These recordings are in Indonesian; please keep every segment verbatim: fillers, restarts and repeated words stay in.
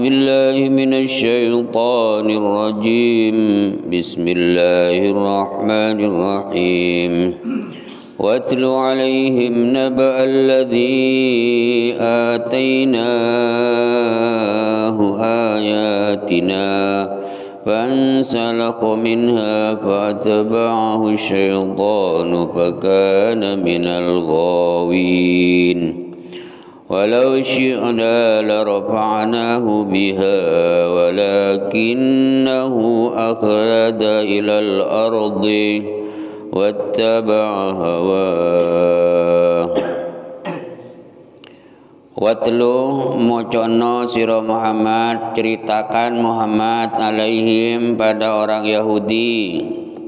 بالله من الشيطان الرجيم بسم الله الرحمن الرحيم واتل عليهم نبأ الذي آتيناه آياتنا فانسلخ منها فأتبعه الشيطان فكان من الغاوين ولو شئنا لرفعناه بها ولكنه أخلد إلى الأرض واتبع هواه. Watlu mocono siro Muhammad, ceritakan Muhammad alaihim pada orang Yahudi.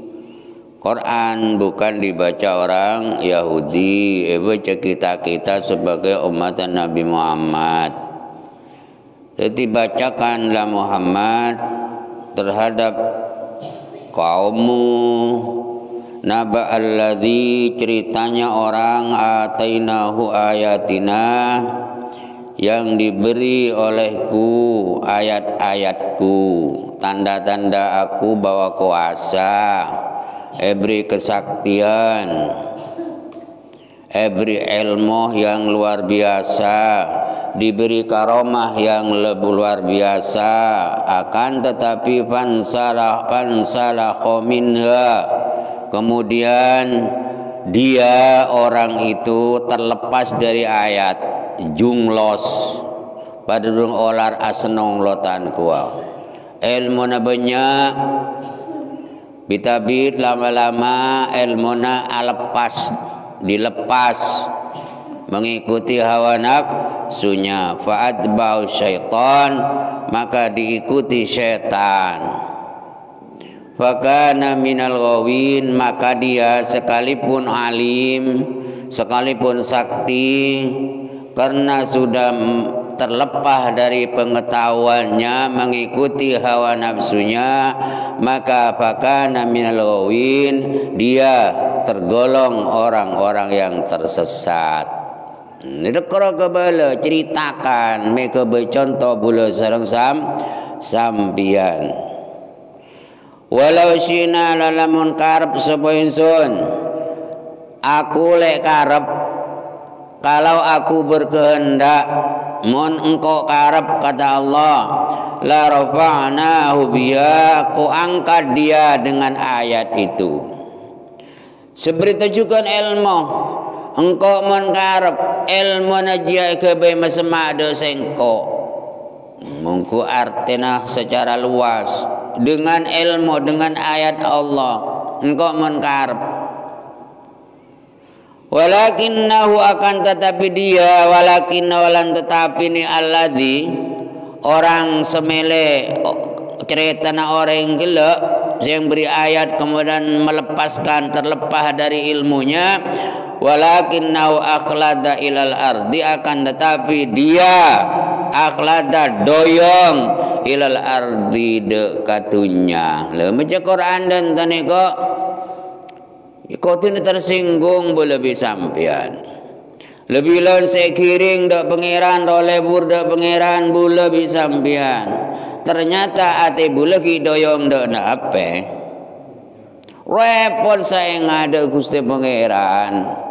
Quran bukan dibaca orang Yahudi, eh baca kita-kita sebagai umat Nabi Muhammad. Jadi bacakanlah Muhammad terhadap kaummu naba alladzi, ceritanya orang atainahu ayatina, yang diberi olehku ayat-ayatku, tanda-tanda aku bawa kuasa, beri kesaktian, beri ilmu yang luar biasa, diberi karomah yang lebih luar biasa. Akan tetapi fansalah fansalah minha, kemudian dia orang itu terlepas dari ayat, junglos pada dung olar asenong lotan kuah ilmu na banyak bitabit lama-lama ilmu na alepas dilepas mengikuti hawa nafsunya, fa'atba'u syaitan, maka diikuti syaitan. Fakana minal ghawin, maka dia sekalipun alim, sekalipun sakti, karena sudah terlepas dari pengetahuannya mengikuti hawa nafsunya, maka fakana minal ghawin, dia tergolong orang-orang yang tersesat. Nekro kebala ceritakan mereka bercontoh bula sareng sam sampian. Walau syina lalamun karep sapa ingsun, aku lek karep, kalau aku berkehendak, mun engkau karep kata Allah, la rafa'nahu biha, aku angkat dia dengan ayat itu. Seberita juga ilmu, engkau mun karep ilmu najia kebe masemak do sengko, mungku artinya secara luas dengan ilmu, dengan ayat Allah engkau mun karep. Walakinnahu, akan tetapi dia, walakinna walan tetapi ni alladzi, orang semele ceritana orang yang gelak yang beri ayat kemudian melepaskan, terlepas dari ilmunya. Walakinnahu akhlada ilal ardi, akan tetapi dia akhlada doyong ilal ardi dekatunya. Le macam Quran dan tani kok kau tu tersinggung boleh lebih sampian. Lebih lawan sekiring dak pangeran, role bur dak pangeran boleh lebih sampian. Ternyata ate boleh ki doyong dak nak apa? Repot saya ngada Gusti pangeran.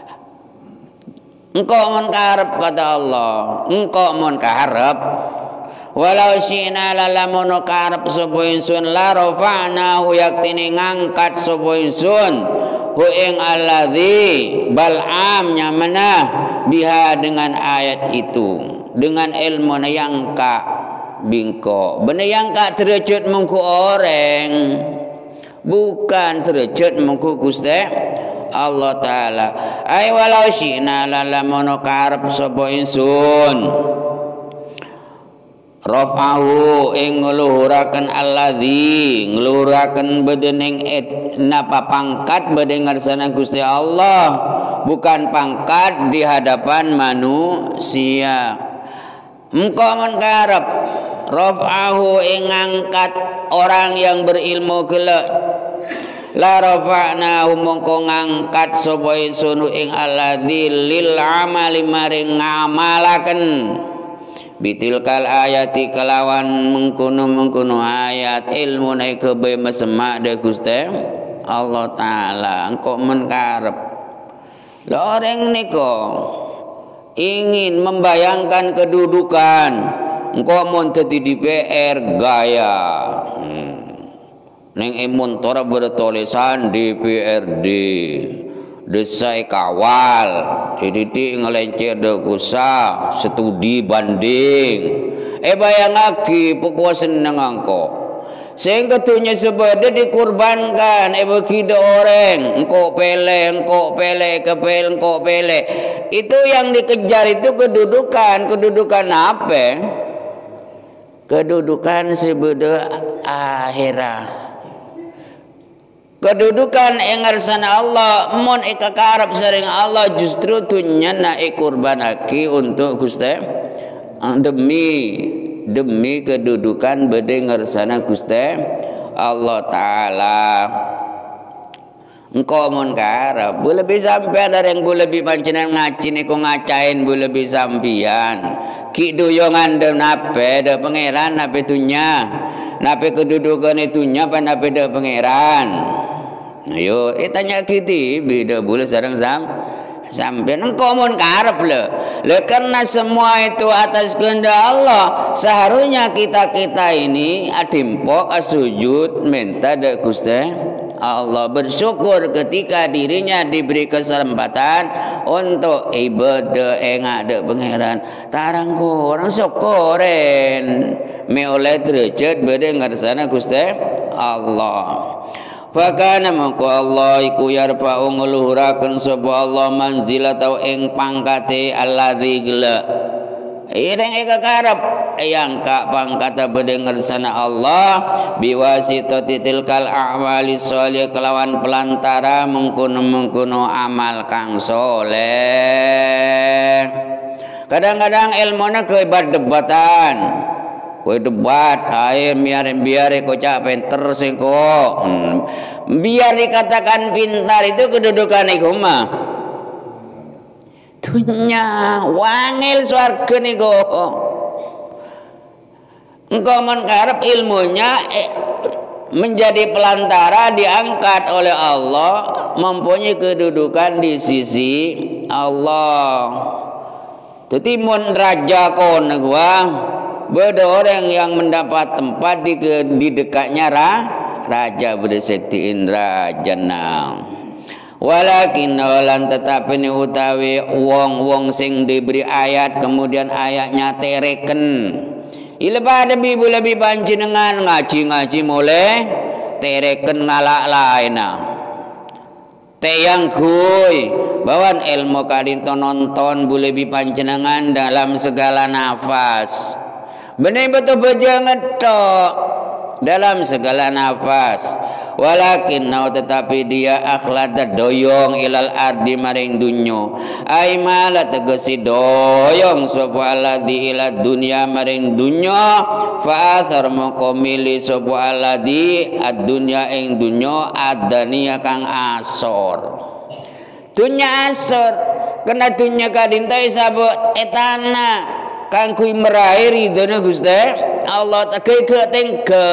Engkau mun karep kata Allah, engkau mun karep, walau syi'na lalamun karep sapa ingsun la rafa'nahu, yaktine ngangkat sapa ingsun hu ing alladzi, Bal'am nyamana biha, dengan ayat itu, dengan ilmu yang ka bingko bener yang ka derajat mengku orang, bukan derajat mengku Gusti Allah Ta'ala. Ay walau syi'na lalamun karep sapa ingsun rafa'ahu ing ngluhuraken alladzi, ngluhuraken bedening et napa pangkat bade ngarsana Gusti Allah, bukan pangkat di hadapan manusia. Engkau mun karep rafa'ahu ing ngangkat orang yang berilmu kelak, la rafa'nahu mongko ngangkat sapa ingsun ing alladzi lil amali maring ngamalaken bitilkal ayati kelawan mengkono-mengkono ayat ilmu naik kebe mesemak de Gusti Allah taala engko men karep lho orang niko ingin membayangkan kedudukan engko mun dadi D P R gaya hmm. Neng emun tora bertulisan D P R D desai kawal titik ngelencer de kusa studi banding eh bayangake pokok seneng angko sehingga tuhnya sebeda dikurbankan eh bagi orang engko pele engko pele kepel engko pele itu yang dikejar itu kedudukan kedudukan apa kedudukan sebeda akhirat kedudukan engarsana Allah mon eka karab sering Allah justru tunya na ikurbanaki untuk Gusti demi demi kedudukan bede ngarsana Gusti Allah taala engkau mon karab boleh bisa sampean ada yang boleh lebih pancenan ngaci niku ngacain boleh lebih sampian ki doyongan de nape de pangeran nape tunya nape kedudukan itunya apa nape de pangeran. Ayo, eh tanya kita, beda boleh sarang sam, sampai engkau mon karep le, le karena semua itu atas kehendak Allah. Seharusnya kita kita ini adimpok sujud minta de Gusti Allah bersyukur ketika dirinya diberi kesempatan untuk ibadah engak de pangeran. Tarang ko orang syukuren, me oleh derajat beda ngarsana Gusti Allah. Fakana mangko Allah iku yarfa'u ngluhuraken sapa Allah manzilatau ing pangkate alladzi gela ireng eka karep yang ka pangkata bede ngersana Allah biwasitati tilkal a'mali sholih kelawan pelantara mengkono-mengkono amal kang soleh. Kadang-kadang ilmuna kebat-debatan kowe debat ae biar biar kocak pinter sing kok hmm. Biar dikatakan pintar itu kedudukan iku mah dunya wangil swarga niku engkau mengkarep ilmunya eh, menjadi pelantara diangkat oleh Allah mempunyai kedudukan di sisi Allah tetimun raja kon gua beda orang yang mendapat tempat di, di dekatnya ra, raja berdeseti indra jannah. Walakin walan tetapi ni utawi wong-wong sing diberi ayat kemudian ayatnya tereken. Ila pada bibu lebih panjenengan ngaji-ngaji mulai tereken ngalak laina. Teyang kuy bawan ilmu kadinto nonton boleh bipanjenengan dalam segala nafas. Benar betul berjangan tok dalam segala nafas. Walakin nau tetapi dia akhlada doyong ilal ardi maring dunyo. Ai mala tegesi doyong sapa alladzi ila dunya maring dunyo. Fa athar moko milih sapa alladzi ad-dunya ing dunyo adania kang asor. Dunya asor kena dunya kadintai sabot etana kang kui meraih ridhonya Gusti Allah tak ke tengke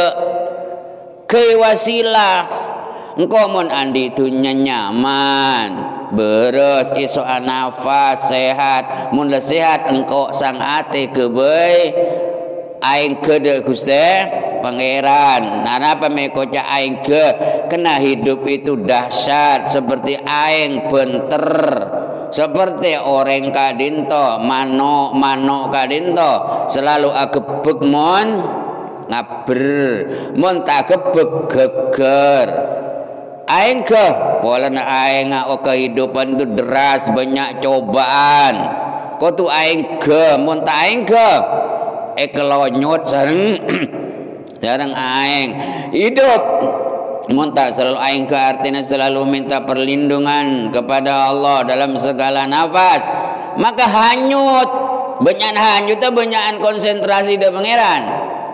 ke wasilah engkau mon andi dunya nyaman beres iso nafas sehat mun sehat engkau sang ate kebay aing kede Gusti pangeran nana pamekoca aing ke kena hidup itu dahsyat seperti aing benter seperti orang kadinto mano mano kadinto selalu agebeg mon ngaber mon tak gebeg geger aing ke pola na aing o kehidupan itu deras banyak cobaan kau tu aing ke mon tak aing ke ekelonyot sareng sareng aing hidup Muntah selalu aing ke artinya selalu minta perlindungan kepada Allah dalam segala nafas maka hanyut banyak hanyut banyakan konsentrasi de pangeran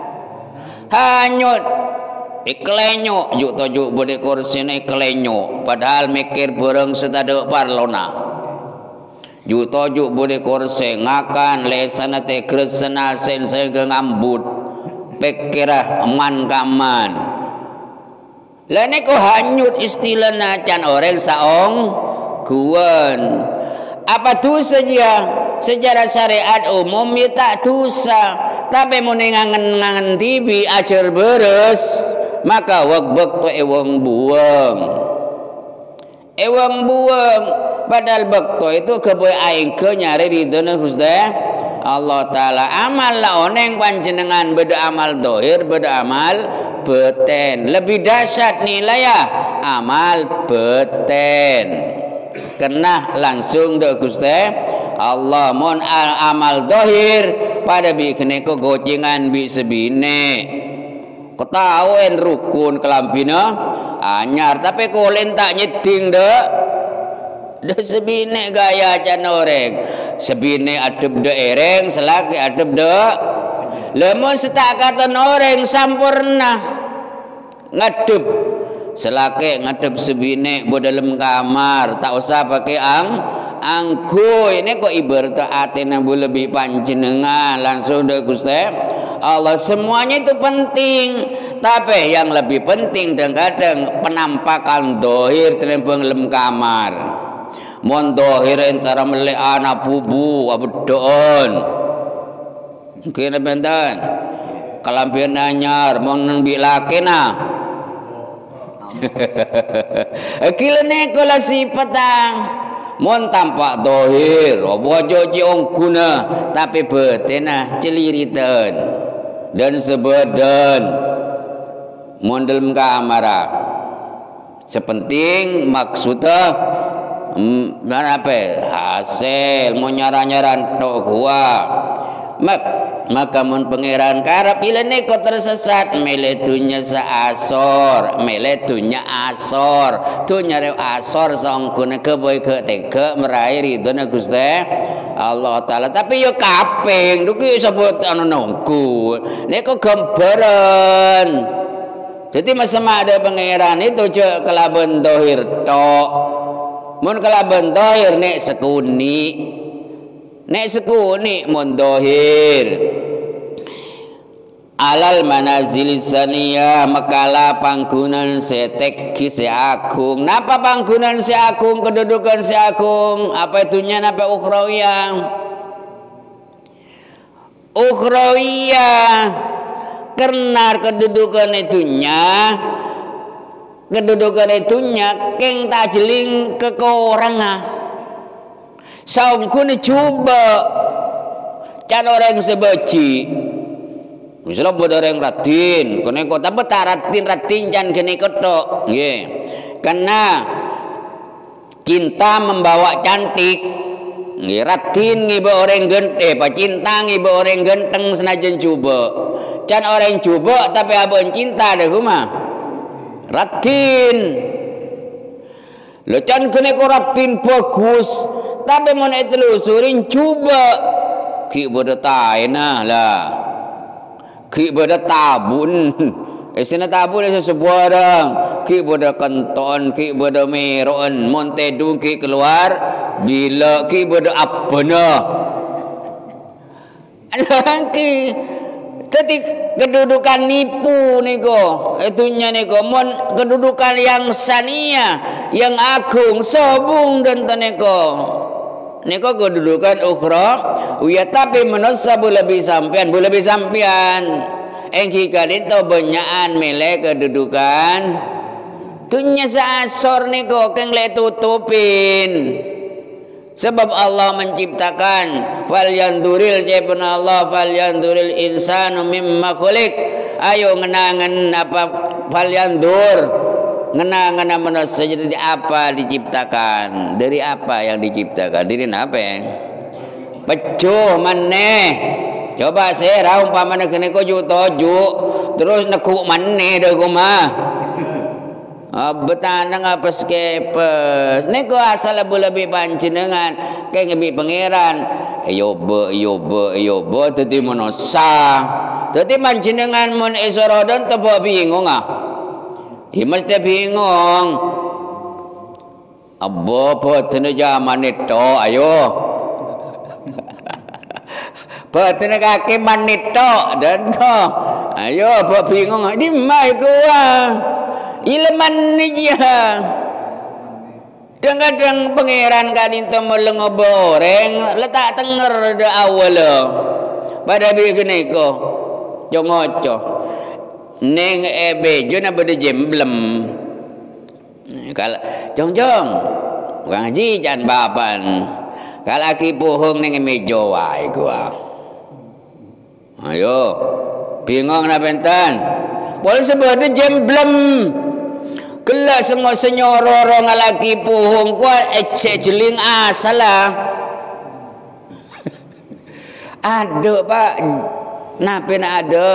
hanyut iklenyo juk tojuk bode kursine iklenyo padahal mikir bareng setaduk parlona Ju toju boleh korse ngakan lesana te kresana sen sen ngambut pekira man kaman. Lah neko hanyut istilahna can orang saong kuan. Apa tu saja sejarah syariat umum ya tak dosa. Tapi mun ngangen-ngangen tibi ajar beres maka wak tu ewang buang. Ewang buang padahal bakto itu keboy aing ke nyari ridona Gusti Allah taala. Amal la oneng panjenengan beda amal dohir beda amal beten. Lebih dahsyat nilai ya amal beten. Kena langsung dah Gusti Allah mon amal dohir pada bi kene ko gocengan bi sebine. Ketahuan rukun kelampina anyar tapi kolen tak nyeting dek. Dah sebine gaya can orang. Sebine adep de ereng selaki adep de lemon setakatan orang sampurna ngadep selaki ngadep sebine bo dalam kamar tak usah pakai ang angku. Ini kok ibarat atina bu lebih panjenengan langsung deh Gusti Allah. Semuanya itu penting tapi yang lebih penting dan kadang penampakan dohir terempeng lem kamar. Mon dohir antara mele anak bubu abedon kena benten kalampian anyar mon nembi laki nah kila nekola sipatang mon tampak dohir obojo ciong kuna tapi betena celiritan dan sebadan mon dalam kamar sepenting maksudnya Hmm, apa hasil mau nyaran-nyaran tok gua mak maka mun pangeran karep ilene kok tersesat meletunya saasor meletunya asor tu nyare asor sangkune ke boy ke teke merai ridona Gusti Allah taala. Tapi yo kaping duki sebut anu nongku nek kok gambaran. Jadi masama ada pangeran itu cek kelaban dohir tok. Mun kalaban dohir nek sekuni nek sekuni mun dohir alal manazil saniyah makala panggunan setek kise agung. Napa panggunan si agung kedudukan si agung apa itunya napa ukhrawiyah ukhrawiyah karena kedudukan itunya kedudukan itunya keng tajling ke koranga saum kuni coba can orang sebaci misalnya bodoh orang ratin kene kota beta ratin ratin can kene koto nggih karena cinta membawa cantik nggih ratin ngibe orang genteng apa cinta ngibe orang genteng senajan coba can orang coba tapi abon cinta deh kumah ratin lo can kene ko ratin bagus tapi mun telusurin coba ki bodo taina lah ki bodo tabun esena tabun esa sebuarang ki bodo kenton ki bodo meron mun tedung ki keluar bila ki bodo apana ki Tadi kedudukan nipu niko, itunya niko, mon kedudukan yang sania, yang agung, sobung dan teneko, niko kedudukan ukhra, ya tapi menusah boleh lebih sampian, boleh lebih sampian, engki kali itu banyakan mele kedudukan, tunya seasor niko, keng le tutupin. Sebab Allah menciptakan fal yanduril jebun Allah fal yanduril insanu mimma khuliq. Ayo ngenangan apa fal yandur ngenangan manusia jadi apa diciptakan dari apa yang diciptakan dari apa pecuh maneh coba saya umpamanya kene ko ju toju terus nekuk maneh dah kumah betanang apa skepes neko asal lebih panjenengan kayak ngebi pangeran yo be yo be yo be tadi monosa tadi panjenengan mon esorodan tebo bingung ah imas teh bingung abo potene zaman itu ayo Patene kaki manito dan to. Ayo buat bingung di mai gua. Ilman ni dia. Kadang-kadang pangeran kadin to melengo boreng letak tenger de awal. Pada bi kene ko. Jongoco. Neng ebejo na bade jemblem. Kalau jong-jong bukan haji jan baban. Kalau aki pohong neng mejo wae gua. Ayo, bingung na bentan. Boleh sebut jemblem. Kelak semua senyororo ngalaki pohong kuat ecek jeling asalah. Ada pak, napa nak ada?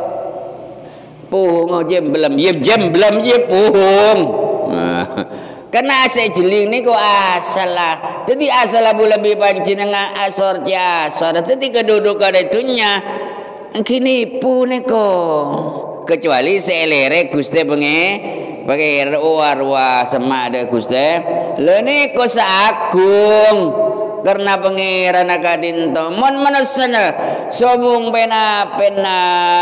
Pohong jemblem, ye jemblem ye pohong. Kena ase jeling ni ko asalah. Jadi asalah boleh lebih panci dengan asor jasor. Jadi kedudukan itunya kini pun ko. Kecuali selere guste benge pakai warwa sama ada guste. Lene ko seagung karena pangeran akadin to. Mon manasana sobung pena pena.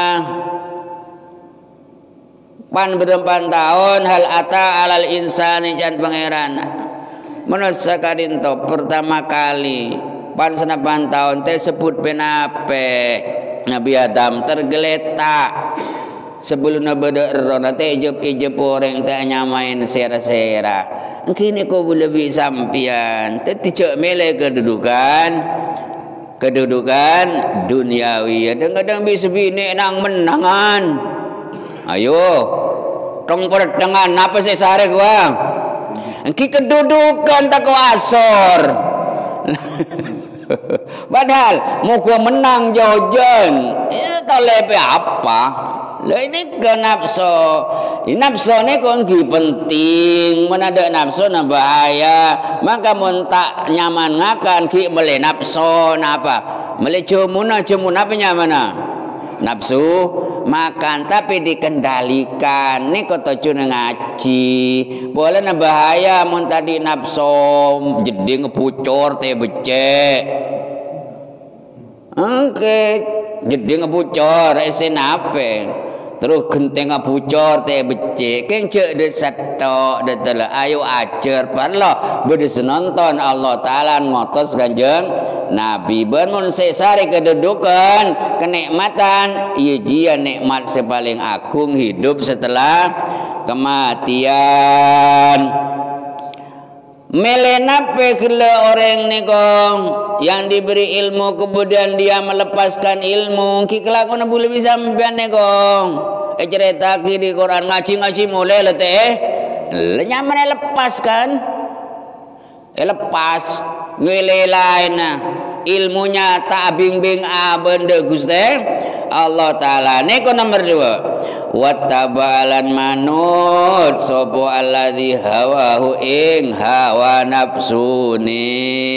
Pan berempat tahun hal ata alal insani jan pangeran manusia kadinto pertama kali pan senapan tahun teh sebut penape Nabi Adam tergeletak sebelum nabi berona teh ijep ijep orang teh nyamain sera-sera kini kau boleh bisa sampian teh tidak mele kedudukan kedudukan duniawi kadang-kadang bisa bini nang menangan. Ayo, tong pertengahan apa sih sare gua? Ki kedudukan tak asor. Padahal mau gua menang jojon, itu lepe apa? Lah ini ke nafsu. Ini nafsu ni kau ki penting. Mana ada nafsu na bahaya. Maka mun tak nyaman ngakan ki mele nafsu napa? Mele cumuna cumuna apa nyamana? Nafsu makan tapi dikendalikan ni kota cuna ngaji boleh na bahaya mun tadi nafsu jadi ngepucor teh becek oke okay. Jadi ngepucor esen apa terus genteng ngepucor teh becek keng cek de satok de telah ayo acer parlo bede senonton Allah Ta'ala ngotos ganjeng Nabi ben mun sesare kedudukan kenikmatan ieu jia nikmat sepaling agung hidup setelah kematian. Melenape kela orang ni kong yang diberi ilmu kemudian dia melepaskan ilmu ki kelakuan boleh bisa sampean ni kong eh cerita ki di Quran ngaji-ngaji mulai le teh nyaman lepaskan eh lepas ngile lain ilmunya tak bing-bing a benda Gusti Allah Ta'ala ni ko nomor dua wattaba'alan manut sopo alladhi hawahu ing hawa nafsuni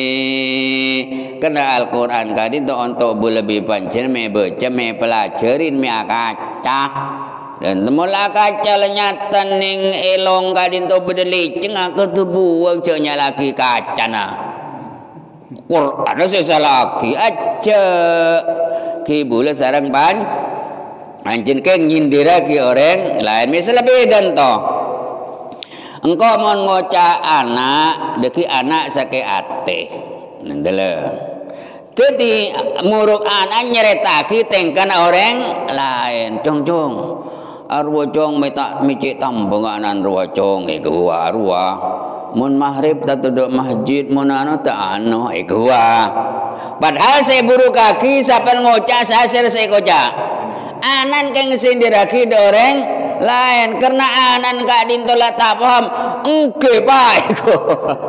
kena Al-Quran kadi to untuk lebih pancen me baca me pelajarin me akaca dan temula kaca lenyatan ning elong kadi to bedeliceng aku tu buang cenya lagi kaca nah Quran saya lagi aja ki boleh sarang pan anjin keng nyindira ki orang lain misalnya beda to engkau mau ngoca anak deki anak sake ate nendela jadi muruk anak nyeretaki tengkan orang lain jong jong arwa jong meta micik tambanganan arwa jong iku arwa mun maghrib tak duduk masjid mun anu tak anu iku padahal saya buru kaki sampai ngoca saya saya koca anan keng sindiraki doreng lain karena anan kak dintola tak paham engke pak iku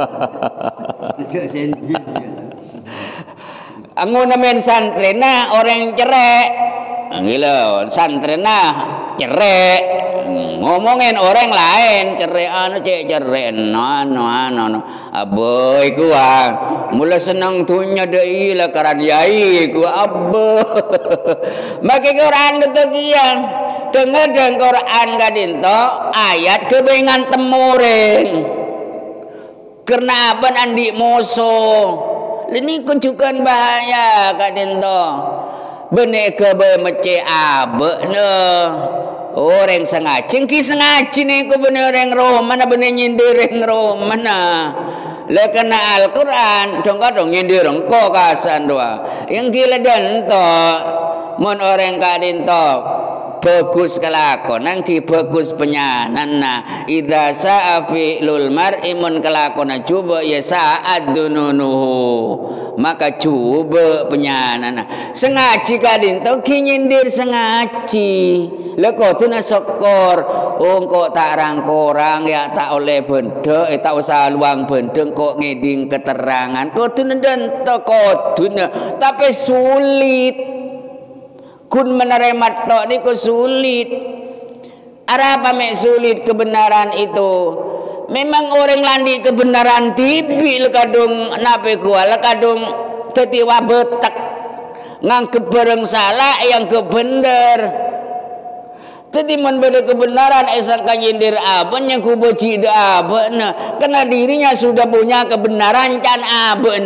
angun men santrena orang cerek gila santrena cerek ngomongin orang lain cerek anu cek cerek anu anu anu aboy gua mula senang tunya dei lah karan yai gua abo make Quran demikian dengar dan Quran kadinto ayat kebengan temureng karena apa andi musuh Ini kucukan bahaya kadin to. Bene ke be mece abe ne. Orang sengaci, ki sengaci ni ku bener orang roh mana bener nyindir orang roh mana. Le kena Al-Quran, dong kadang nyindir engkau kasan doa. Yang gila dan to, mon orang kadin to. Bagus kelakonan ki bagus penyanan na idza sa'afi lul mar'i mun kelakona coba ya saat dununuhu maka coba penyanan sengaji kadin tau ki nyindir sengaji leko tu na syukur oh kok tak rangkorang ya tak oleh benda eh tak usah luang benda kok ngeding keterangan kok tu dan to kok tu tapi sulit kun menerima tok ni ku sulit. Apa mek sulit kebenaran itu? Memang orang landi kebenaran tibi lekadung nape kual lekadung tetiwa betek ngangkep bareng salah yang kebener. Tadi mun beda kebenaran esak kanyindir aben yang kuboci de aben karena dirinya sudah punya kebenaran can aben.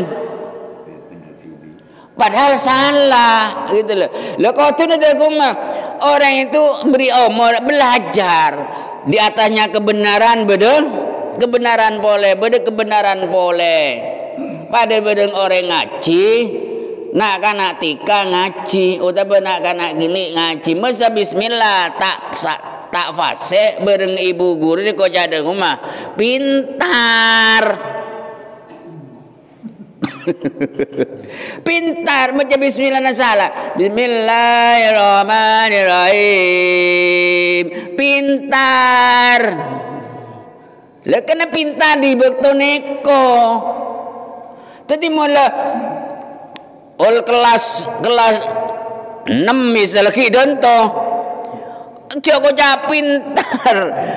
Padahal salah gitu loh. Lah kau tu ada kumah orang itu beri umur belajar di atasnya kebenaran beda kebenaran boleh beda kebenaran boleh. Pada beda orang ngaji nak kanak tika ngaji utama nak kanak gini ngaji masa bismillah tak tak fase bareng ibu guru ni kau jadi kumah pintar. Pintar macam bismillah salah. Bismillahirrahmanirrahim. Pintar. Lah kena pintar di bektoneko. Tadi mula ol kelas kelas enam misal ki donto. Joko ja pintar.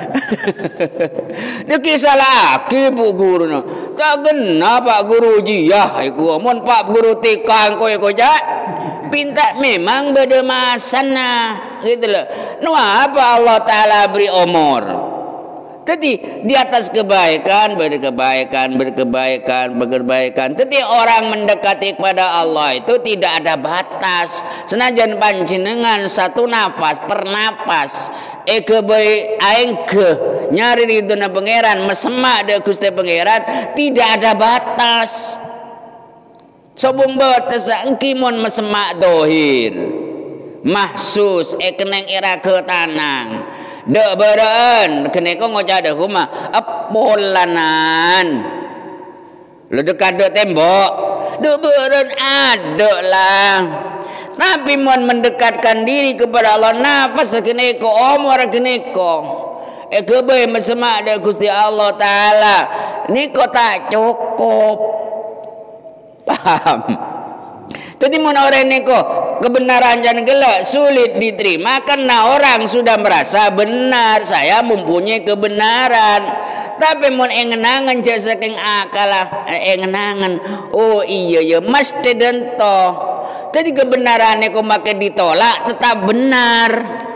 Dia kisah lagi bu guru no. Tak kena pak guru jiyah. Iku mon pak guru tikang ko ko ja. Pintar memang beda masana gitu loh. No apa Allah Taala beri umur. Jadi di atas kebaikan berkebaikan berkebaikan berkebaikan. Jadi orang mendekati kepada Allah itu tidak ada batas. Senajan panjenengan satu nafas per nafas eke baik aing ke nyari di dunia pangeran mesemak de Gusti pangeran tidak ada batas. Sobung batas engkimon mesemak dohir mahsus ekeneng ira ke tanang. Dek beren kene ko ngocade huma apolanan lu dekat dek tembok dek beren ada lah tapi mohon mendekatkan diri kepada Allah nafas kene ko umur kene ko e kebe mesemak de Gusti Allah Taala niko tak cukup paham. Jadi mun orang niko kebenaran jangan gelak sulit diterima karena orang sudah merasa benar saya mempunyai kebenaran. Tapi mun engenangan jasa saking akalah engenangan oh iya ya mesti dento. Jadi kebenaran niko make ditolak tetap benar.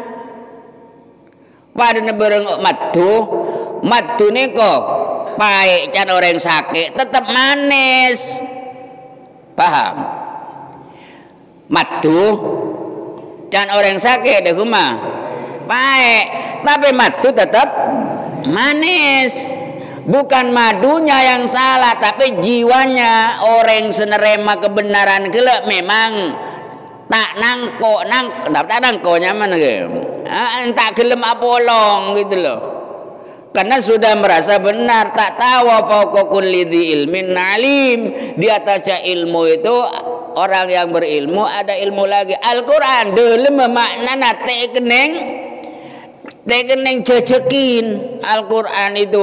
Pada nebereng madu madu niko pae can orang sakit tetap manis. Paham? Madu dan orang sakit deh rumah baik tapi madu tetap manis bukan madunya yang salah tapi jiwanya orang senerema kebenaran gelap memang tak nangko nang tak nangkonya mana gitu tak gelem apolong gitu loh karena sudah merasa benar tak tahu apa kulli ilmin alim di atasnya ilmu itu orang yang berilmu ada ilmu lagi Al-Quran dalam makna tekeneng tekeneng jajakin Al-Quran itu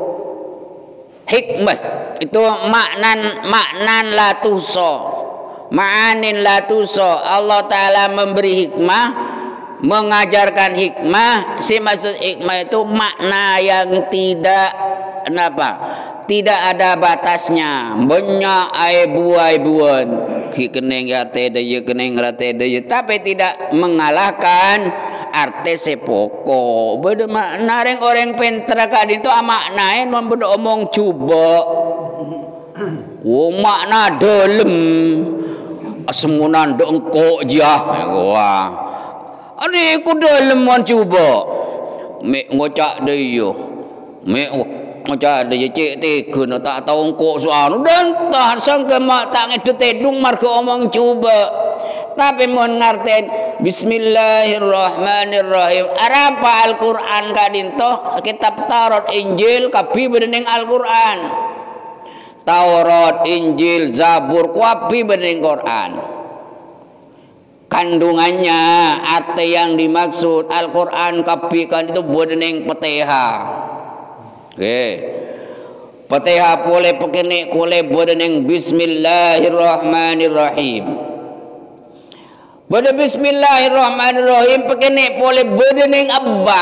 hikmah itu maknan maknan la tuso ma'anin la tuso Allah Ta'ala memberi hikmah mengajarkan hikmah si maksud hikmah itu makna yang tidak kenapa tidak ada batasnya banyak ai buai buan ki keneng arte daya keneng rate daya tapi tidak mengalahkan arte sepoko beda makna reng orang pentra kadin itu maknain membeda omong coba Oh makna dalam semunan do engkau jah. Wah. Ani ku dalam mon cuba. Mek ngocak dia. Mek ngocak dia cek tega nak tak tahu engkau soal dan tak sangka mak tak ngedut tedung marga omong cuba. Tapi mon ngarten Bismillahirrahmanirrahim. Arapa Al-Quran kadinto kitab Taurat Injil kapi bening Al-Quran. Taurat Injil Zabur kapi bening Quran. Kandungannya arti yang dimaksud Al-Quran kapi kan itu bening Fatihah. Oke. Fatihah boleh pakai boleh bening Bismillahirrahmanirrahim. Pada Bismillahirrahmanirrahim pakai nek boleh berdeneng abba.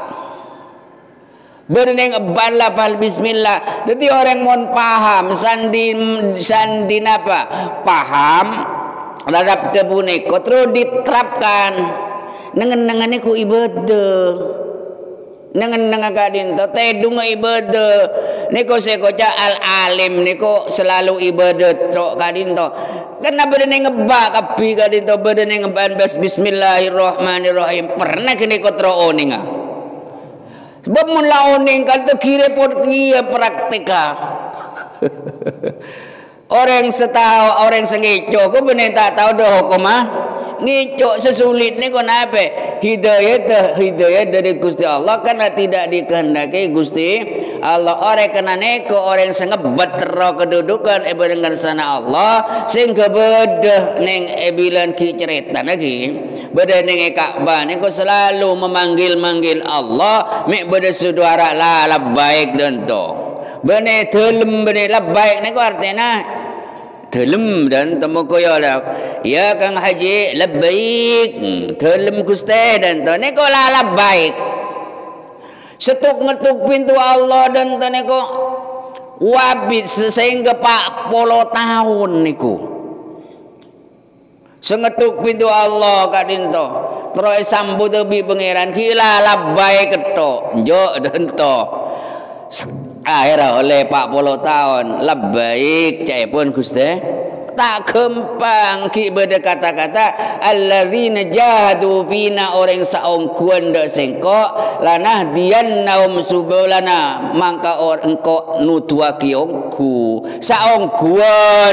Berdeneng abba lafal bismillah. Jadi orang mon paham sandi sandi apa? Paham terhadap tebune ko terus diterapkan. Nengen-nengan ku ibadah. Nengen-nengan kadin to tedung ibadah. Niko sekoca al-alim niko selalu ibadah tro kadin to. Kena bedene ngebak kapi kadin to bedene ngeban bas bismillahirrahmanirrahim. Pernah kene ko tro oning ah. Sebab mun la oning kan to kire pod kia praktika. Orang setahu orang sengeco ko bener tak tahu dah hukum ah. Ngicok sesulit ni kau apa? Hidayah hidayah dari Gusti Allah karena tidak dikehendaki Gusti Allah. Orang kena neko orang sengebat terus kedudukan ibadah dengan sana Allah sehingga bedah neng ebilan ki cerita lagi bedah neng Ka'bah ni kau selalu memanggil manggil Allah mek bedah saudara lah baik dan to benih telem benih lah baik ni kau artinya telem dan temu koyo lah ya Kang Haji labbaik telem Gusti dan to neko la labbaik setuk ngetuk pintu Allah dan to neko wabit sehingga pak puluh tahun niku sengetuk pintu Allah kadinto terus sambut bi pangeran kila labbaik ketok njo dan to akhirnya oleh empat puluh tahun labbaik cai pun Gusti tak kempang ki beda kata-kata alladzina jahadu fina orang saongkuan dak sengkok lanah diannaum subulana mangka or engko nutuaki ongku saongkuan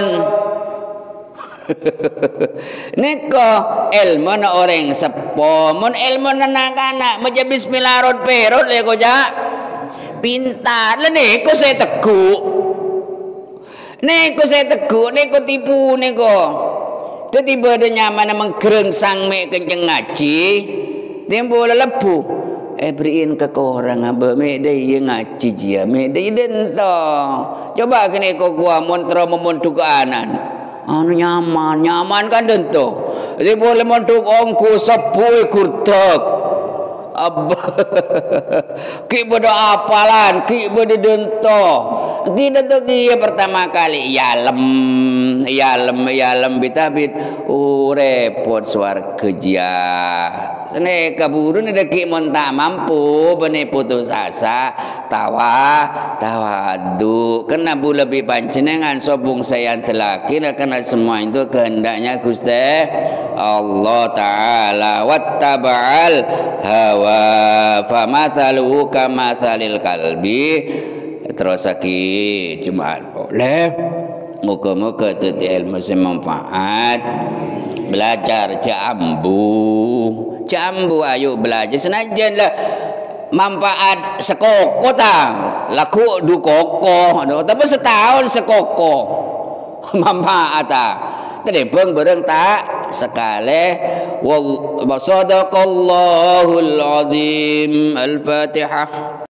niko ilmu na orang sepo mun ilmu na anak-anak maca bismillah rot perot le ko ja pintar lah ni ko saya teguk ni ko saya teguk ni ko tipu ni ko tiba-tiba ada nyaman menggereng sang mek kenceng ngaji timbul lepu eh beriin ke korang abah mek dia ngaji dia mek dia dento coba kini ko gua montro memontuk anan anu nyaman nyaman kan dento dia boleh montuk ongku sepui kurtek abah ki bodo apalan ki bodo dento tidak tuh dia pertama kali yalem yalem yalem bitabit oh repot suar kerja sene kaburu ni deki mon tak mampu bene putus asa tawa tawadu kena bu lebih panjenengan sobung sayang telaki kena semua itu kehendaknya Gusti Allah taala wattaba'al hawa famathaluhu kamathalil kalbi terus lagi Jumat boleh muka-muka tu ilmu semanfaat belajar jambu jambu ayo belajar senajan lah manfaat sekoko ta laku du koko tapi setahun sekoko manfaat ta tadi pun bereng tak sekali wa sadaqallahul azim al-fatihah.